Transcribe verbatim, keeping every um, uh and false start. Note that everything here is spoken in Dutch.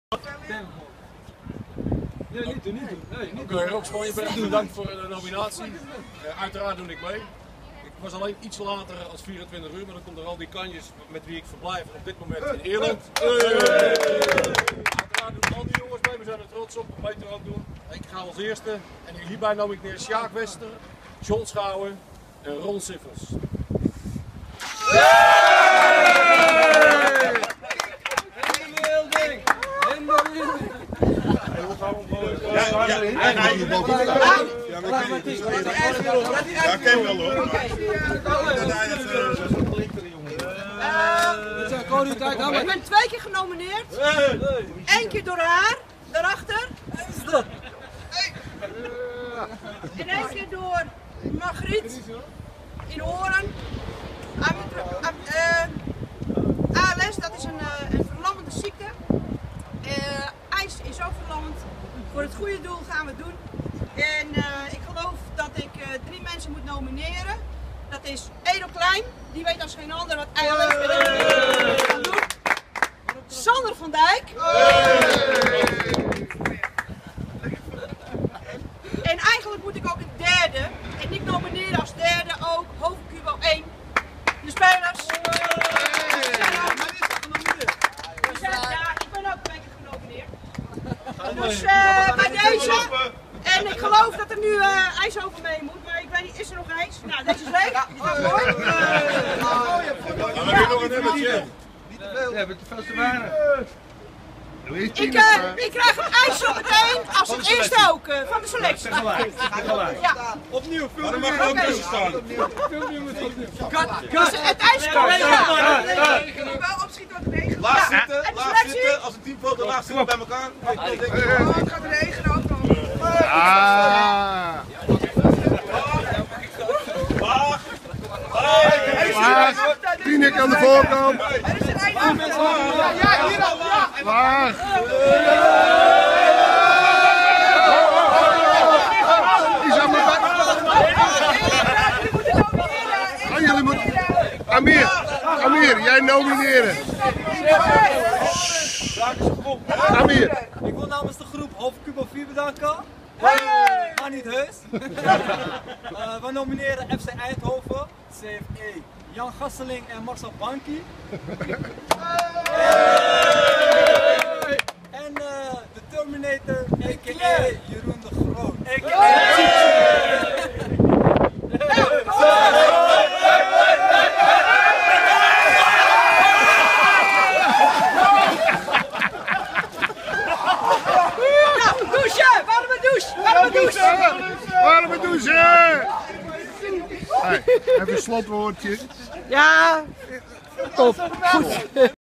Nee, niet doen, niet doen. Nee, niet Oké, okay, Roxman, je bent bedankt voor de nominatie. Uh, uiteraard doe ik mee. Ik was alleen iets later als vierentwintig uur, maar dan komt er al die kanjes met wie ik verblijf op dit moment in Ierland. Hey. Uiteraard doen al die jongens mee, we zijn er trots op, dat beter ook doen. Ik ga als eerste en hierbij noem ik neer Sjaak Wester, John Schouwen en Ron Siffels. Ja, ja, ja, ja, ik ken wel hoor. Ik ben twee keer genomineerd. Eén keer door haar, daarachter. En één keer door Margriet in Hoorn. A L S, dat is een, een verlammende ziekte. Uh, ijs is ook verlammend. Voor het goede doel gaan we het doen. En uh, ik geloof dat ik uh, drie mensen moet nomineren. Dat is Edo Klein, die weet als geen ander wat A L S uh, gaan doen. Sander van Dijk. En eigenlijk moet ik ook een derde. En ik nomineer als derde ook Hoofdcubo één. De spelers. Dus uh, bij deze, en ik geloof dat er nu uh, ijs over mee moet, maar ik weet niet, is er nog ijs? Nou, deze is leeg. Die gaat mooi. Dan heb je nog een nummertje. We hebben te veel te weinig. Ik, uh, ik krijg een ijs zo meteen als het eerste ook uh, van de selectie. Tegelijk, tegelijk. Ja. Opnieuw, veel Maar dan mag er ook tussen staan. Dus het ijs komt ja. Ik wil opschieten wat het regent. Laat Ja. zitten, En de laat selectie? zitten. Als een teamfoto laat zitten bij elkaar. Oh, het gaat regenen ook nog. Ah! Wacht! Wacht! Tineke aan de voorkant! Er is een ijs. Ja, hier al! Wacht! Die zijn maar weg! Ah, jullie moeten... Amir! Amir, jij nomineren! Amir! Ik wil namens de groep Hoofdcubo vier bedanken. Hey! Maar niet heus. uh, we nomineren F C Eindhoven, C F E, Jan Gasseling en Marcel Banki. Hey! En uh, de Terminator, a k a. Jeroen de Groot. a k a. Warme douche! Hey, even een slotwoordje. Ja, top. Goed.